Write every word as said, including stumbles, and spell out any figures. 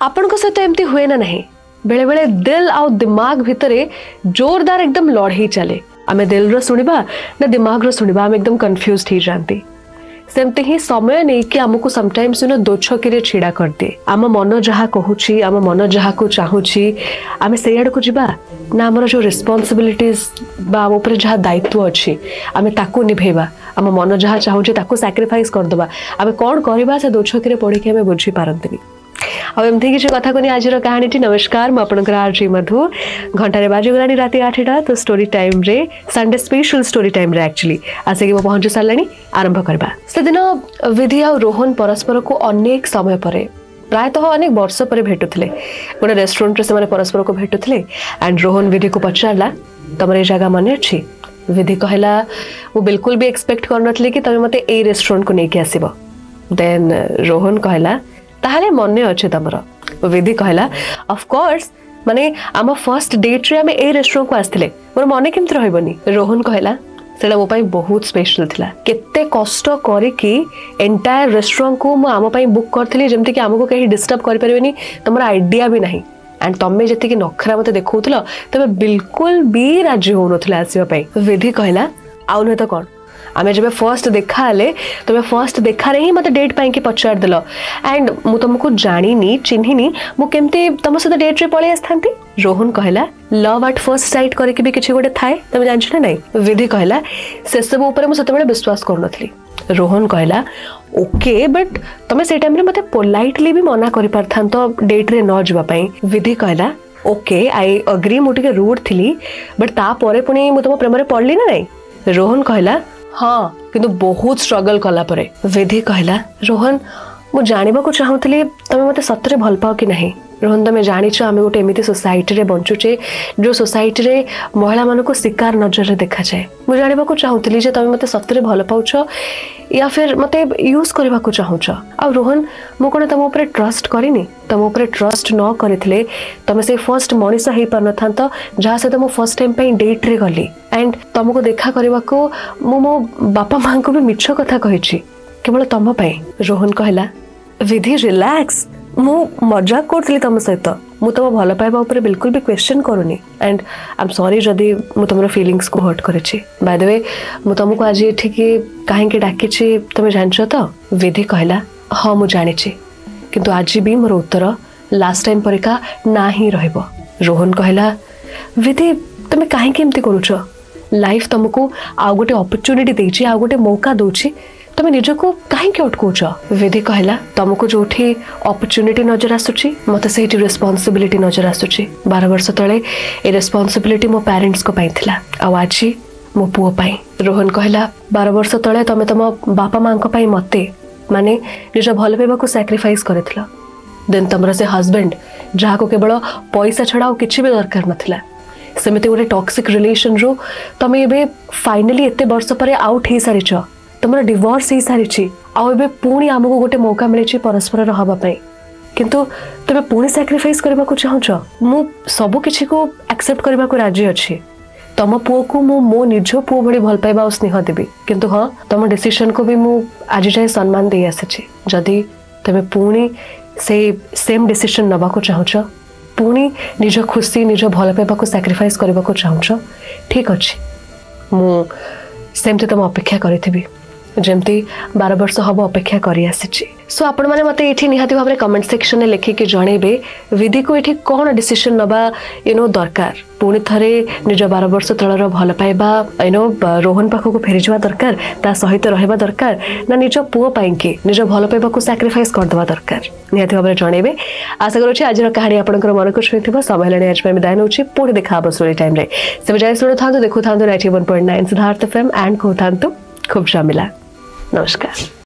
आपण सहित एमती हुए ना नहीं बेले बेले दिल आउ दिमाग भितरे जोरदार एकदम लड़ाई चले आमे दिल रो सुनिबा ना दिमाग रो सुनिबा आमे एकदम कंफ्यूज थी जानती सेमती ही समय नहीं कि आमको समटाइम्स नो दो छकी छिड़ा कर दिए आम मन जहाँ कहूँ आम मन जहाँ को चाहूँगी आम से आड़ को जीवा ना आमर जो रिस्पांसिबिलिटीज आम उपर जहाँ दायित्व अच्छी आम ताकू निभेबा आम मन जहाँ चाहूँगे ताकू सैक्रिफाइस करदबा आम कौन करवा से दो छकी पढ़ी आम बुझी पारती आमती किसी कथा को आज कहानी नमस्कार मुझे आरजी मधु घंटे बाजगला रात आठटा तो स्टोरी टाइम रे संडे स्पेशल स्टोरी टाइम रे एक्चुअली आसिक पहुंची सारे आरंभ करवा से दिन विधि आ रोहन परस्पर को अनेक समय पर प्रायतः अनेक वर्ष पर भेटुले गोटे रेस्टोरेंट रे से परस्पर को भेटुले एंड रोहन विधि को पचारा तुम ये जगह मन अच्छी विधि कहला वो बिल्कुल भी एक्सपेक्ट कर नी कि तुम मत ए रेस्टोरेंट को लेकिन आसब देन रोहन कहला ताहले मन अच्छे तुमर विधि कहला ऑफ कोर्स माने आम फर्स्ट डेट रे आमे ए रेस्टोरेंट को आसथिले मोर मन केमति रहबनी रोहन कहला सेटा मो पई बहुत स्पेशल थिला केते कष्ट करी कि एंटायर रेस्टोरेंट को मो आम पई बुक करथिली जेमति कि हमको कहीं डिस्टर्ब कर परबेनी तुमर आइडिया भी नहीं एंड तमे जति कि नखरा मते देखौथलो तमे बिल्कुल भी राजी होनथले आसीबा पई विधि कहला आउ न तो कोन आमे जब फर्स्ट देखा ले तुम फर्स्ट देखा रे ही मत डेट पाई कि पचार देल एंड मु तुमको जानी चिन्हिनी मु केमती तुम सहित डेट रे पळै आस्थांती रोहन कहला लव एट फर्स्ट साइट करे कि भी किछि गोटे थाए तुम जानछ ना नहीं विधि कहला से सब ऊपर मु सते विश्वास करनथली रोहन कहला ओके बट तुम से टाइम रे मते पोलाइटली भी मना करि परथान तो डेट रे न जबा पई विधि कहला ओके आई एग्री मु टिके रूड थिली बट ता परे पुनी मु तुम प्रेम रे पड़ली ना नहीं रोहन कहला हाँ किंतु बहुत स्ट्रगल कला परे विधि कहला रोहन मु जानिबा को चाहूतली तमे मते सतरे भल पाओ कि नहीं रोहन तमे जानिछ आमे गोटे एमिति सोसाइटी रे बंचुचे जो सोसाइटी रे महिला मानको को शिकार नजर रे देखा जाए मु जानिबा को चाहूतली जे तमे मते सतरे भल पाउछ या फिर मते यूज करबा को चाहूछ आ रोहन मु कोन तम ऊपर ट्रस्ट करिनी तम ऊपर ट्रस्ट न करितले तमे से फर्स्ट मनिष हेई पर नथांत जहा से तम फर्स्ट टाइम पे डेट रे गली एंड तुमको देखा करबा को मु मो बापा मां को भी मिछ कथा कहिछि केवल तम पई रोहन कहला विधि रिलैक्स मु मजाक करथली तम सहित मु तुम भल पाइबा ऊपर बिल्कुल भी क्वेश्चन करूनी एंड आई एम सॉरी जदी मु तुमरो फीलिंग्स को हर्ट करेछि बाय द वे मु तुमको आज एठी कि काहे के डाकिछि तुम जानछ तो विधि कहला हां मु जानिछि किंतु आज भी मोर उत्तर लास्ट टाइम परिका ना ही रहबो रोहन कहला विधि तुम काहे के एमती करूछ लाइफ तुमको आ गोटे अपॉर्चुनिटी देछि आ गोटे मौका दोछि तुम निजको कहीं अटकाउच विधि कहला तुमको जो अपॉर्चुनिटी नजर आसुची मत से रेस्पॉन्सिबिलिटी नजर आसुची बारह वर्ष तले ए रेस्पॉन्सिबिलिटी मो पेरेंट्स को पाई थिला आ आज मो पुओ पाई रोहन कहला बारह वर्ष तले तुम तुम बापा मां को पाई मते माने निज भल पाइबा को सैक्रिफाइस करथिला देन तुमरा से हस्बैंड जहा को केवल पैसा छड़ा और किछि भी दरकार नथिला सेमिति गोटे टॉक्सिक रिलेशन रो तुम एबे फाइनली एते वर्ष पर आउट हे सारिछ तुम डिवोर्स हो सारी आबे पुणी आमको गोटे मौका मिले परस्पर हवा किंतु तुम पुणी सैक्रिफाइस करने को चाहूच मु सब किसी को एक्सेप्ट करने को राजी अच्छी तुम पुओ को मु मो निज पुओ भली भल पाइबा और स्नेह देवी किंतु हाँ तुम डिसीजन को भी मु आज जाए सम्मान दे आसी जदि तुम पुणी से सेम डिसीजन नबा को चाहूच पुणी निज खुशी निज भल पाइबा को सैक्रिफाइस करने को चाहूच ठीक अच्छे मु सेमती तुम अपेक्षा करी जमती बारह वर्ष हम अपेक्षा करी आसी सो आपण मैंने मत ये निहाती भाव में कमेंट सेक्शन में लिखिकी जनइबे विधि को ये कौन डिसीजन नबा यू नो दरकार पुणी थे निज बारह वर्ष तलर भल पाइबा यू नो रोहन पाखक फेरी जा दरकार ता सहित रहा दरकार ना निज पुओ पाइंकी निज भल पाइबा को सैक्रिफाइस करदेवा दरकार निहाती भाव में जनइबे आशा करुँच आज कहानी आपंकर मन को छुई समय लाने आज विदाय नौ पुणी देखा स्टोरी टाइम रे से जाए शुणु था देखु था ninety one point nine Siddharth FM and कहता खूब जमिला नमस्कार।